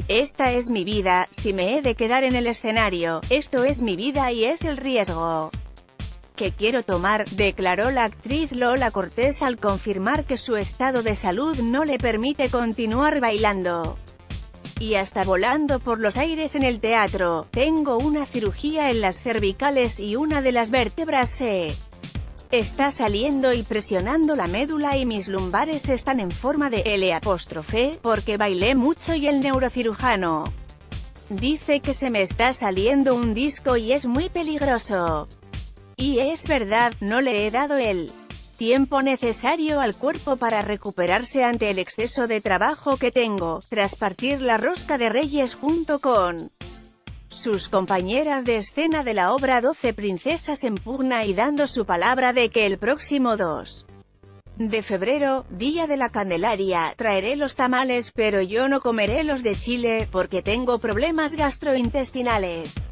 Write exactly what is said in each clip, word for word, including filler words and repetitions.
Esta es mi vida, si me he de quedar en el escenario, esto es mi vida y es el riesgo que quiero tomar, declaró la actriz Lola Cortés al confirmar que su estado de salud no le permite continuar bailando y hasta volando por los aires en el teatro. Tengo una cirugía en las cervicales y una de las vértebras se está saliendo y presionando la médula y mis lumbares están en forma de L apóstrofe, porque bailé mucho y el neurocirujano dice que se me está saliendo un disco y es muy peligroso. Y es verdad, no le he dado el tiempo necesario al cuerpo para recuperarse ante el exceso de trabajo que tengo, tras partir la rosca de Reyes junto con sus compañeras de escena de la obra doce princesas en pugna y dando su palabra de que el próximo dos de febrero, día de la Candelaria, traeré los tamales pero yo no comeré los de Chile, porque tengo problemas gastrointestinales.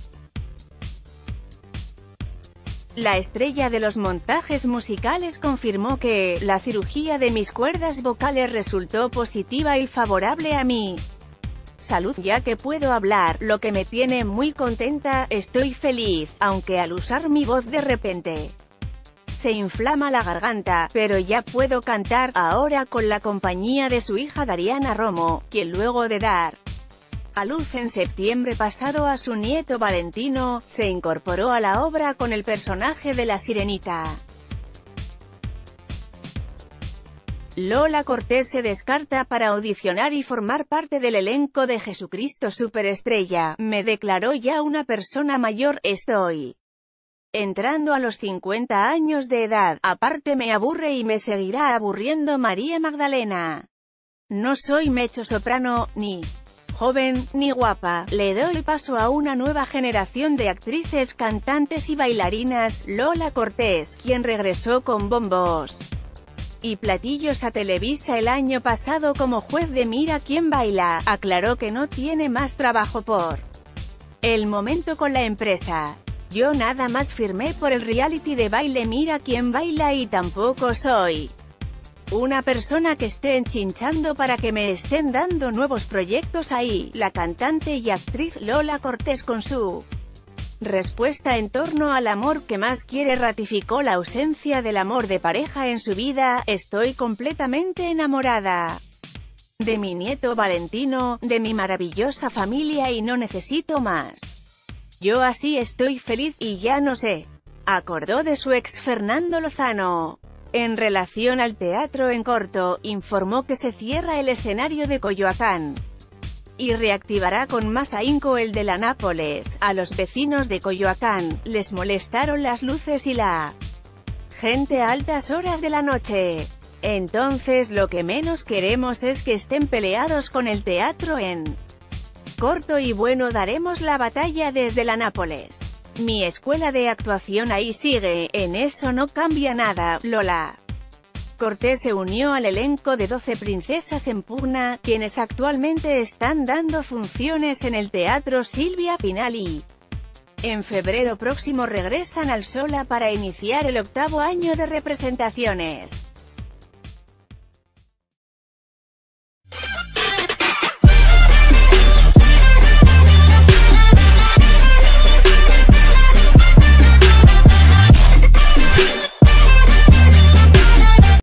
La estrella de los montajes musicales confirmó que la cirugía de mis cuerdas vocales resultó positiva y favorable a mi salud, ya que puedo hablar, lo que me tiene muy contenta. Estoy feliz, aunque al usar mi voz de repente se inflama la garganta, pero ya puedo cantar, ahora con la compañía de su hija Dariana Romo, quien luego de dar a luz en septiembre pasado a su nieto Valentino, se incorporó a la obra con el personaje de la Sirenita. Lola Cortés se descarta para audicionar y formar parte del elenco de Jesucristo Superestrella. Me declaró ya una persona mayor, estoy entrando a los cincuenta años de edad, aparte me aburre y me seguirá aburriendo María Magdalena. No soy mezzosoprano, ni joven, ni guapa, le doy paso a una nueva generación de actrices, cantantes y bailarinas. Lola Cortés, quien regresó con bombos y platillos a Televisa el año pasado como juez de Mira quién baila, aclaró que no tiene más trabajo por el momento con la empresa. Yo nada más firmé por el reality de baile Mira quién baila y tampoco soy una persona que esté enchinchando para que me estén dando nuevos proyectos ahí. La cantante y actriz Lola Cortés, con su respuesta en torno al amor que más quiere, ratificó la ausencia del amor de pareja en su vida. Estoy completamente enamorada de mi nieto Valentino, de mi maravillosa familia y no necesito más. Yo así estoy feliz y ya no sé. Acordó de su ex Fernando Lozano. En relación al teatro en corto, informó que se cierra el escenario de Coyoacán y reactivará con más ahínco el de la Nápoles. A los vecinos de Coyoacán les molestaron las luces y la gente a altas horas de la noche. Entonces lo que menos queremos es que estén peleados con el teatro en corto y bueno, daremos la batalla desde la Nápoles. Mi escuela de actuación ahí sigue, en eso no cambia nada. Lola Cortés se unió al elenco de doce princesas en pugna, quienes actualmente están dando funciones en el Teatro Silvia Pinal y en febrero próximo regresan al Sola para iniciar el octavo año de representaciones.